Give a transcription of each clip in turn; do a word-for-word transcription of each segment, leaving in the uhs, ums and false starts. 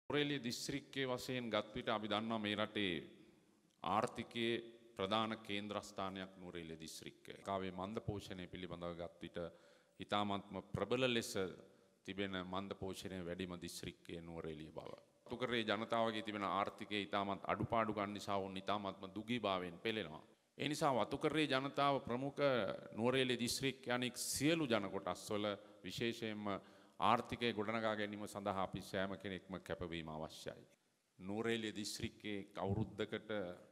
නුවරඑළිය දිස්ත්‍රික්කයේ වශයෙන් ගත් විට අපි දන්නවා මේ රටේ ආර්ථිකයේ ප්‍රධාන කේන්ද්‍රස්ථානයක් නුවරඑළිය දිස්ත්‍රික්කය. කාවේ මන්ද පෝෂණය පිළිබඳව ගත් විට ඉතාමත්ම ප්‍රබල ලෙස තිබෙන මන්ද පෝෂණය වැඩිම දිස්ත්‍රික්කයේ නුවරඑළිය බව. වතුකරේ ජනතාවගේ තිබෙන ආර්ථිකයේ ඉතාමත් අඩුපාඩුකම් නිසා වුන් ඉතාමත්ම දුගීභාවයෙන් පෙළෙනවා. ඒ නිසා වතුකරේ ජනතාව ප්‍රමුඛ නුවරඑළිය දිස්ත්‍රික්කයේ අනෙක් සියලු ජන කොටස්වල විශේෂයෙන්ම ආර්ථිකය ගොඩනගා ගැනීම සඳහා අපි සෑම කෙනෙක්ම කැපවීම අවශ්‍යයි. නුවරඑළිය දිස්ත්‍රික්කයේ අවුරුද්දකට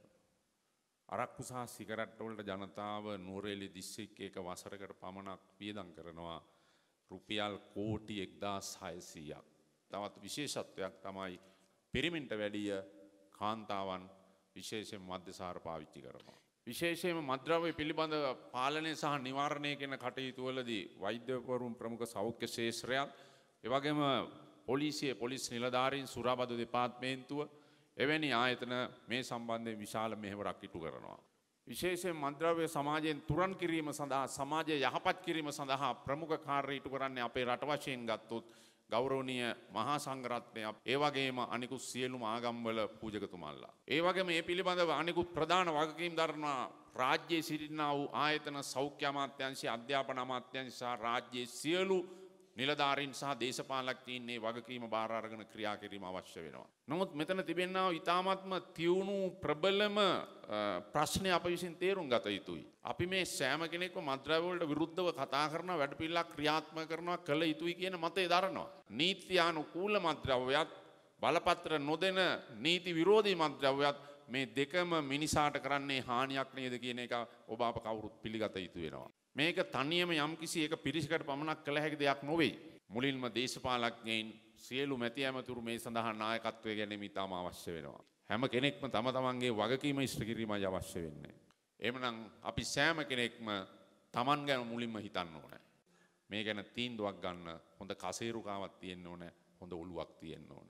අරක්කු සහ සිගරට් වලට ජනතාව නුවරඑළිය දිස්ත්‍රික්කයේ එක වසරකට පමණක් වියදම් කරනවා රුපියල් කෝටි එක්දාස් හයසීයක්. තවත් විශේෂත්වයක් තමයි පිරිමින්ට වැඩිය කාන්තාවන් විශේෂයෙන් මද්‍යසාර පාවිච්චි කරනවා. විශේෂයෙන්ම මත්ද්‍රව්‍ය පිළිබඳ පාලනය සහ නිවාරණය කියන කටයුතු වලදී වෛද්‍යවරුන් ප්‍රමුඛ සෞඛ්‍ය ශාස්ත්‍රයත් එවැගේම පොලිසිය පොලිස් නිලධාරීන් සුරාබදු දෙපාර්තමේන්තුව එවැනි ආයතන මේ සම්බන්ධයෙන් විශාල මෙහෙවරක් ඉටු කරනවා. විශේෂයෙන් මත්ද්‍රව්‍ය සමාජයෙන් තුරන් කිරීම සඳහා සමාජය යහපත් කිරීම සඳහා ප්‍රමුඛ කාර්ය ඉටු කරන්නේ අපේ රට වශයෙන් ගත්තොත් ගෞරවනීය මහා සංඝරත්නය ඒ වගේම අනිකුත් සියලුම ආගම්වල පූජකතුමන්ලා. ඒ වගේම මේ පිළිබඳව අනිකුත් ප්‍රධාන වගකීම් දරනා රාජ්‍යයේ සිටිනා වූ ආයතන සෞඛ්‍ය අමාත්‍යාංශය අධ්‍යාපන අමාත්‍යාංශය සහ රාජ්‍යයේ සියලු නිලධාරීන් සහ දේශපාලකයන් මේ වගකීම බාර අරගෙන ක්‍රියා කිරීම අවශ්‍ය වෙනවා. නමුත් මෙතන තිබෙනා වූ ඊ타ත්ම තියුණු ප්‍රබලම ප්‍රශ්නය අප විසින් තේරුම් ගත යුතුයි. අපි මේ සෑම කෙනෙක්ම මත්ද්‍රව්‍ය වලට විරුද්ධව කතා කරන වැඩපිළිවෙලක් ක්‍රියාත්මක කරනවා කළ යුතුයි කියන මතය දරනවා. නීත්‍යානුකූල මත්ද්‍රව්‍යත් බලපත්‍ර නොදෙන නීති විරෝධී මත්ද්‍රව්‍යත් මේ දෙකම මිනිසාට කරන්නේ හානියක් නේද කියන එක ඔබ අප කවුරුත් පිළිගත යුතු වෙනවා. මේක තනියම යම්කිසි එක පිරිසකට පමණක් කළ හැකි දෙයක් නොවේ. මුලින්ම දේශපාලඥයින් සියලු මැති ඇමතුරු මේ සඳහා නායකත්වය ගැනීම ඉතාම අවශ්‍ය වෙනවා. හැම කෙනෙක්ම තම තමන්ගේ වගකීම ඉෂ්ට කිරීමයි අවශ්‍ය වෙන්නේ. එහෙමනම් අපි සෑම කෙනෙක්ම තමන් ගැන මුලින්ම හිතන්න ඕනේ. මේ ගැන තීන්දුවක් ගන්න හොඳ කසේරුකාවක් තියෙන්න ඕනේ, හොඳ ඔළුවක් තියෙන්න ඕනේ.